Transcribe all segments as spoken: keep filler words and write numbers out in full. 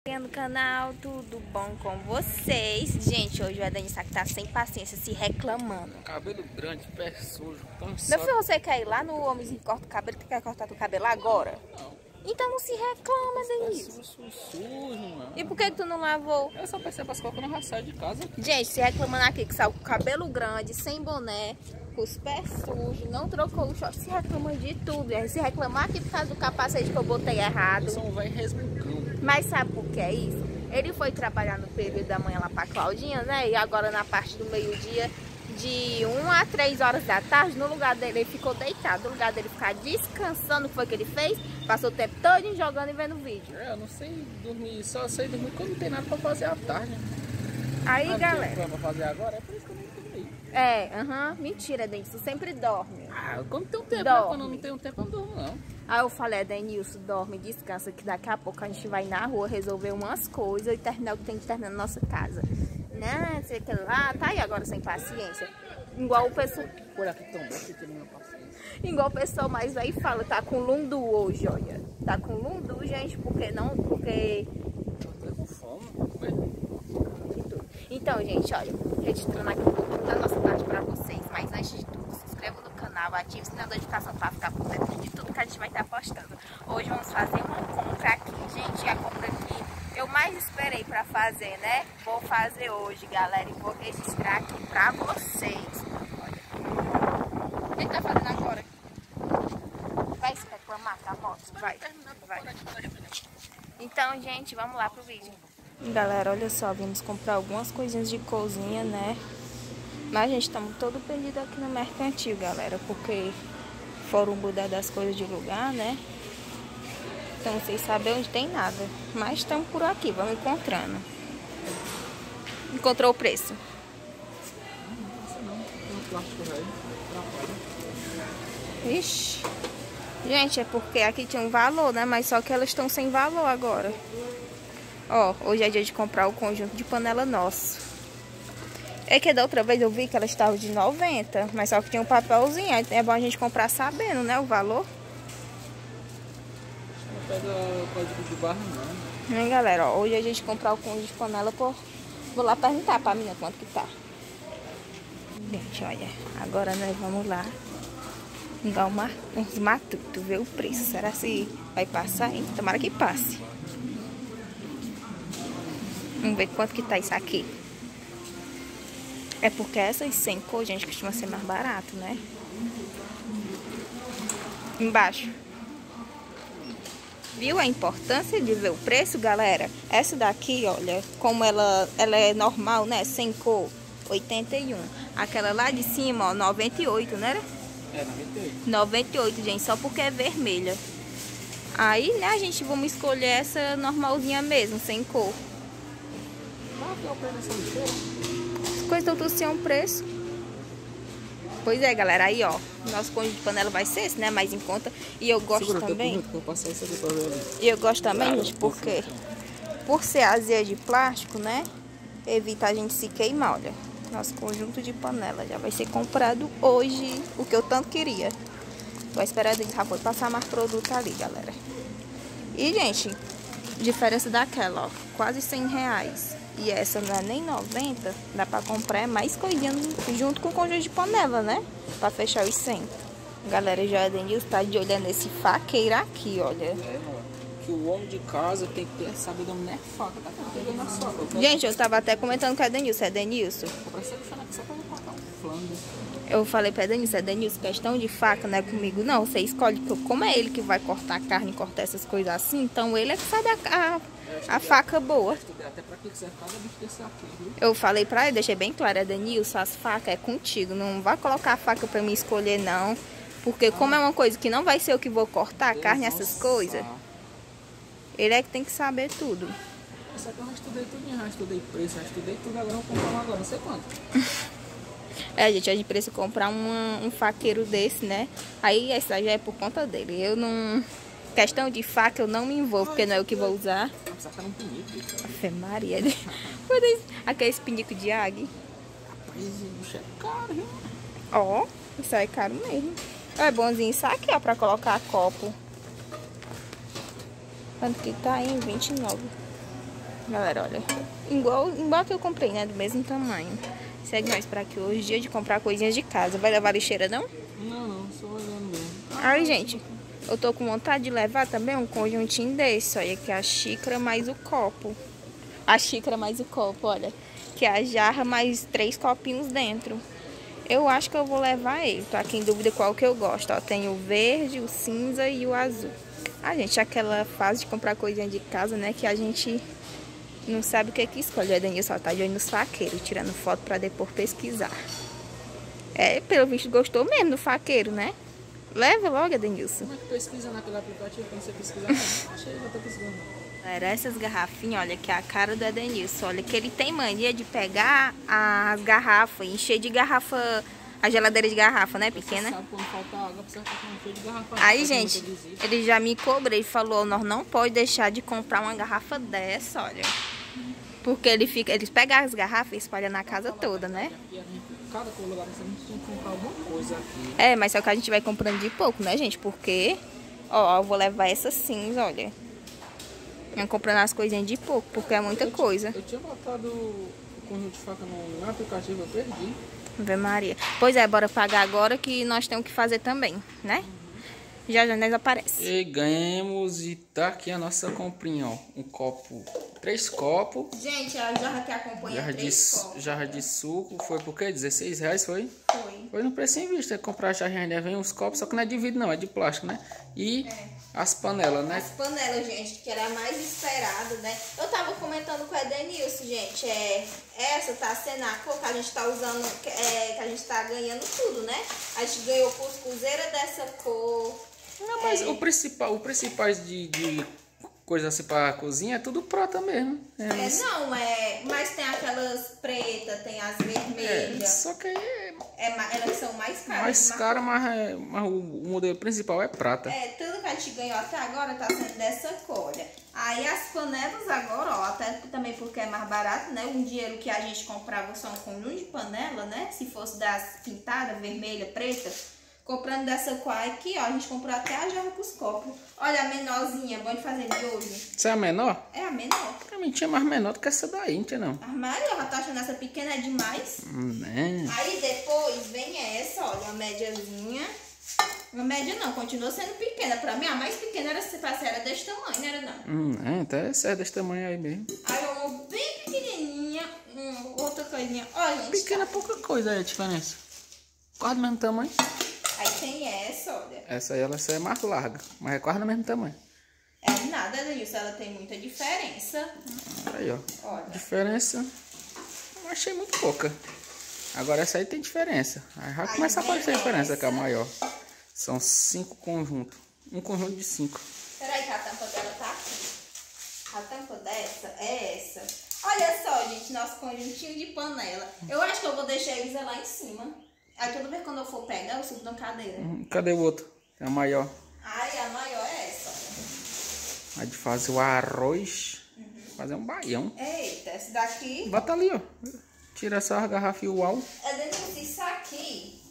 No canal, tudo bom com vocês? Gente, hoje o Edenis tá sem paciência, se reclamando. Cabelo grande, pé sujo, Meu filho, você quer ir lá no homem que corta o cabelo, que quer cortar teu cabelo agora? Não. Então não se reclama, Edenis. Sujo, sujo, sujo, mano. E por que que tu não lavou? Eu só percebo as coisas quando eu já saio de casa. Gente, se reclamando aqui que saiu com o cabelo grande, sem boné, com os pés sujos, não trocou o short, se reclama de tudo. Se reclamar aqui por causa do capacete que eu botei errado. Eu sou um velho resmungão. Mas sabe por que é isso? Ele foi trabalhar no período da manhã lá pra Claudinha, né? E agora na parte do meio-dia, de uma a três horas da tarde, no lugar dele, ele ficou deitado. No lugar dele ficar descansando, o que foi que ele fez? Passou o tempo todo jogando e vendo vídeo. É, eu não sei dormir, só sei dormir quando não tem nada pra fazer à tarde. Aí, ah, galera. Não tem pra fazer agora, é por isso que eu não dormi. É, aham, uhum, mentira, Denilson, sempre dorme. Ah, quando tem um tempo, dorme. Né? Quando não tem um tempo, eu não durmo, não. Aí eu falei, Denilson, dorme, descansa, que daqui a pouco a gente vai na rua resolver umas coisas e terminar o que tem que terminar na nossa casa. Não, sei que lá, tá aí agora sem paciência. Igual o pessoal. Por aqui tão bom que tem minha paciência. Igual o pessoal mais aí fala, tá com lundu hoje, olha. Tá com lundu, gente, porque não, porque. Eu tô com fome, Então, gente, olha, registrando aqui um pouco da nossa parte pra vocês, mas antes de tudo, se inscreva no canal, ative o sininho da notificação pra ficar por dentro de tudo que a gente vai estar postando. Hoje vamos fazer uma compra aqui, gente, a compra que eu mais esperei pra fazer, né? Vou fazer hoje, galera, e vou registrar aqui pra vocês. Olha. O que tá fazendo agora? Vai se reclamar da moto? Vai, vai. Então, gente, vamos lá pro vídeo. Galera, olha só, vimos comprar algumas coisinhas de cozinha, né? Mas, gente, estamos todo perdido aqui no mercantil, galera, porque foram mudar das coisas de lugar, né? Então, vocês sabem onde tem nada. Mas estamos por aqui, vamos encontrando. Encontrou o preço? Ixi. Gente, é porque aqui tinha um valor, né? Mas só que elas estão sem valor agora. Ó, hoje é dia de comprar o conjunto de panela nosso. É que da outra vez eu vi que elas estavam de noventa, mas só que tinha um papelzinho. Aí é bom a gente comprar sabendo, né, o valor. Não pega o código de barra, não. Hein, galera, ó, hoje é dia de comprar o conjunto de panela, por... vou lá perguntar pra menina quanto que tá. Gente, olha, agora nós vamos lá pegar uma, uns matutos, ver o preço. Será se vai passar, hein? Tomara que passe. Vamos ver quanto que tá isso aqui. É porque essas cem cores, gente, costuma ser mais barato, né? Embaixo. Viu a importância de ver o preço, galera? Essa daqui, olha, como ela, ela é normal, né? Sem cor, oitenta e um. Aquela lá de cima, ó, noventa e oito, né? É, noventa e oito. noventa e oito, gente, só porque é vermelha. Aí, né, a gente vamos escolher essa normalzinha mesmo, sem cor. As coisas estão tudo sem um preço. Pois é, galera, aí ó, nosso conjunto de panela vai ser esse, né, mais em conta. E eu gosto Segura, também eu vou passar isso aqui pra ver. E eu gosto também, claro, gente, porque por ser azeite de plástico, né, evita a gente se queimar. Olha, nosso conjunto de panela já vai ser comprado hoje, o que eu tanto queria. Vou esperar, já foi passar mais produto ali, galera. E, gente, diferença daquela, ó, quase cem reais. E essa não é nem noventa, dá pra comprar mais coisinha junto com o conjunto de panela, né? Pra fechar os cem. Galera, já Denilson tá de olho nesse faqueiro aqui, olha. É, que o homem de casa tem que ter, saber dominar faca, tá pegando na sopa. Gente, eu tava até comentando com a Denilson, é Denilson? Eu falei pra Denilson, é Denilson, questão de faca não é comigo, não. Você escolhe, como é ele que vai cortar a carne, cortar essas coisas assim, então ele é que sabe a, a, a faca boa. Até pra que serve cada bicho desse aqui, viu? Eu falei pra ele, deixei bem claro, é Denilson, as facas é contigo, não vai colocar a faca pra mim escolher, não. Porque ah, como é uma coisa que não vai ser eu que vou cortar a carne, essas coisas, ele é que tem que saber tudo. Isso aqui eu já estudei tudo, já estudei preço, já estudei tudo, agora eu vou comprar um agora, não sei quanto. É, gente, a gente precisa comprar uma, um faqueiro desse, né? Aí essa já é por conta dele. Eu não... Questão de faca eu não me envolvo, porque não é eu que vou usar. Sacar um pinico. Ave Maria. Aquele pinico de águia. Rapaz, isso é caro, hein? Ó, isso aí é caro mesmo. É bonzinho isso aqui, ó, pra colocar copo. Quanto que tá aí? vinte e nove. Galera, olha. Igual, igual que eu comprei, né? Do mesmo tamanho. Segue nós pra aqui hoje, dia de comprar coisinhas de casa. Vai levar lixeira, não? Não, não, só olhando mesmo. Ai, gente, eu tô com vontade de levar também um conjuntinho desse. Olha, que é a xícara mais o copo. A xícara mais o copo, olha. Que é a jarra mais três copinhos dentro. Eu acho que eu vou levar ele. Tô aqui em dúvida qual que eu gosto. Ó, tem o verde, o cinza e o azul. Ah, gente, aquela fase de comprar coisinha de casa, né? Que a gente não sabe o que é que escolhe. O Edenilson tá de olho nos faqueiros, tirando foto pra depois pesquisar. É, pelo visto, gostou mesmo do faqueiro, né? Leva logo, Edenilson. Como é que pesquisa naquele aplicativo quando você pesquisar? Não, achei que eu tô pesquisando. Era essas garrafinhas, olha, que é a cara do Edenilson. Olha, que ele tem mania de pegar as garrafas, encher de garrafa, a geladeira de garrafa, né, pequena? Você sabe quando falta água, precisa estar cheio de garrafa. Aí, gente, ele já me cobrou e falou, nós não pode deixar de comprar uma garrafa dessa, olha. Porque ele fica, eles pegam as garrafas e espalham na casa toda, né? Cada lugar a gente tem que comprar alguma coisa aqui. É, mas só que a gente vai comprando de pouco, né, gente? Porque, ó, eu vou levar essa cinza, olha. Eu comprando as coisinhas de pouco, porque é muita eu coisa. Eu tinha botado o conjunto de faca no aplicativo, eu perdi. Ave Maria. Pois é, bora pagar agora que nós temos que fazer também, né? Uhum. Já já nós aparece. E ganhamos e tá aqui a nossa comprinha, ó. Um copo, três copos. Gente, a jarra que acompanha jarra três de, copos. Jarra de suco, foi por quê? dezesseis reais, foi? Foi. Foi no preço em vista, comprar a jarrinha, né? Vem uns copos, só que não é de vidro não, é de plástico, né? E é. as panelas, né? As panelas, gente, que era a mais esperada, né? Eu tava comentando com o Edenilson, gente, é, essa tá sendo a cor que a gente tá usando, é, que a gente tá ganhando tudo, né? A gente ganhou cuscuzeira dessa cor. Não, mas é. o principal, o principais de, de coisa assim pra cozinha é tudo prata mesmo. É, é não, é, mas tem aquelas pretas, tem as vermelhas. É, só que aí é, é, elas são mais caras. Mais caras, mas, é, mas o modelo principal é prata. É, tudo que a gente ganhou até agora tá sendo dessa cor. Aí as panelas agora, ó, até também porque é mais barato, né? Um dinheiro que a gente comprava só um conjunto de panela, né? Se fosse das pintadas, vermelha, preta. Comprando dessa cor aqui, ó, a gente comprou até a jarra com os copos. Olha a menorzinha, bom de fazer de hoje. Essa é a menor? É a menor. Pra mim tinha mais menor do que essa daí, não tinha não. Armário, eu já tô achando essa pequena é demais. Hum, né? Aí depois vem essa, olha, a médiazinha. Uma média não, continua sendo pequena. Pra mim, a mais pequena era, se fosse, era desse tamanho, não era não? Hum, é, até essa é desse tamanho aí mesmo. Aí uma bem pequenininha, hum, outra coisinha. Olha, gente. Pequena tá. Pouca coisa aí a diferença. Quase do mesmo tamanho. Aí tem essa, olha. Essa aí, ela essa é mais larga, mas é quase do mesmo tamanho. É nada disso, ela tem muita diferença. Aí, ó. Olha. Diferença, eu achei muito pouca. Agora essa aí tem diferença. Aí já aí começa a aparecer a diferença, essa. que é a maior. São cinco conjuntos. Um conjunto de cinco. Peraí que a tampa dela tá aqui. A tampa dessa é essa. Olha só, gente, nosso conjuntinho de panela. Eu acho que eu vou deixar eles lá em cima. Aí toda vez quando eu for pegar, eu subo na cadeira. Hum, cadê o outro? É a maior. Ai, a maior é essa, olha. A de fazer o arroz. Uhum. Fazer um baião. Eita, esse daqui... Bota ali, ó. Tira essa garrafa e o uau. É dentro disso aqui.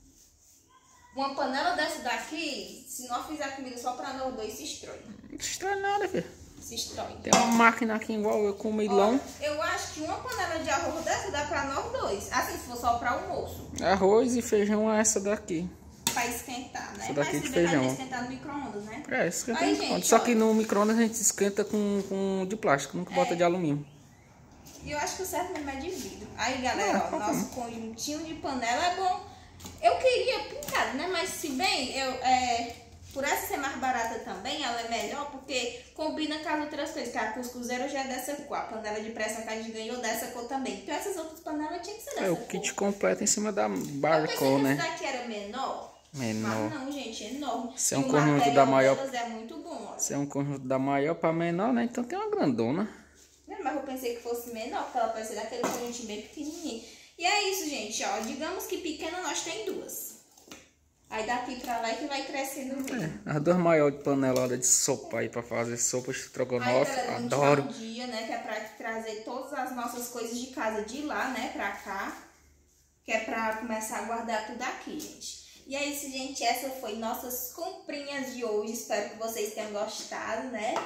Uma panela dessa daqui, se nós fizer comida só pra nós dois, se estrói. Não se estrói nada, filho. Se estrói. Tem uma máquina aqui igual eu com milão. Olha, eu acho que uma panela de arroz dessa dá pra nós dois. Assim, se for só pra almoço. Arroz e feijão é essa daqui. Pra esquentar, né? Essa daqui mas de se feijão. Pra esquentar no micro-ondas, né? É, esquenta Aí, no micro-ondas. Só olha. que no micro-ondas a gente esquenta com, com de plástico, nunca É. bota de alumínio. E eu acho que o certo mesmo é de vidro. Aí, galera, Ah, ó, nosso conjuntinho de panela é bom. Eu queria pintado, né? Mas se bem, eu, é, por essa ser mais barata também, ela é melhor porque combina com as outras coisas. Que a cuscuzeira já é dessa cor. A panela de pressão que a gente ganhou dessa cor também. Então essas outras panelas tinham que ser dessa É o cor. kit completo em cima da Eu pensei Barco, que né? esse daqui era menor. Menor. Mas não, gente, é enorme. Esse é E um o conjunto material da maior- delas é muito bom, ó. Esse é um conjunto da maior para menor, né? Então tem uma grandona. Mas eu pensei que fosse menor, porque ela parece daquele conjuntinho bem pequenininho. E é isso, gente, ó. Digamos que pequena nós tem duas. Aí daqui pra lá é que vai crescendo o vídeo. É, as duas maiores de panelada de sopa aí para fazer sopa de Aí, estrogonofe. galera, vamos Adoro. tirar um dia, né, que é pra trazer todas as nossas coisas de casa de lá, né, pra cá. Que é pra começar a guardar tudo aqui, gente. E é isso, gente. Essa foi nossas comprinhas de hoje. Espero que vocês tenham gostado, né?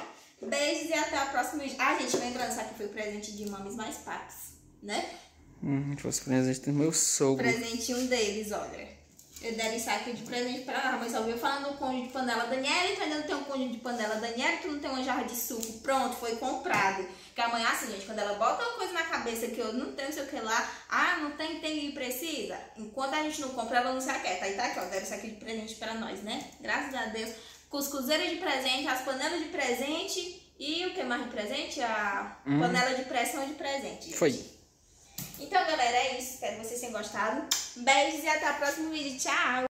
Beijos e até a próxima vídeo. Ah, gente, lembrando, isso aqui foi o presente de mames mais papas, né? Hum, fosse presente do meu sogro. Presentinho deles, olha. Eu deram isso aqui de presente pra ela, mas só viu falando do cônjuge de panela Daniela, tu ainda não tem um cônjuge de panela Daniela, tu não tem uma jarra de suco. Pronto, foi comprado. Porque amanhã, assim, gente, quando ela bota uma coisa na cabeça que eu não tenho, sei o que lá, ah, não tem, tem e precisa. Enquanto a gente não compra, ela não se aquieta. Aí tá aqui, ó, deram isso aqui de presente pra nós, né? Graças a Deus. Cuscuzeira de presente, as panelas de presente e o que mais de presente? A hum. panela de pressão de presente, gente. Foi. Então, galera, é isso. Espero que vocês tenham gostado. Beijos e até o próximo vídeo. Tchau!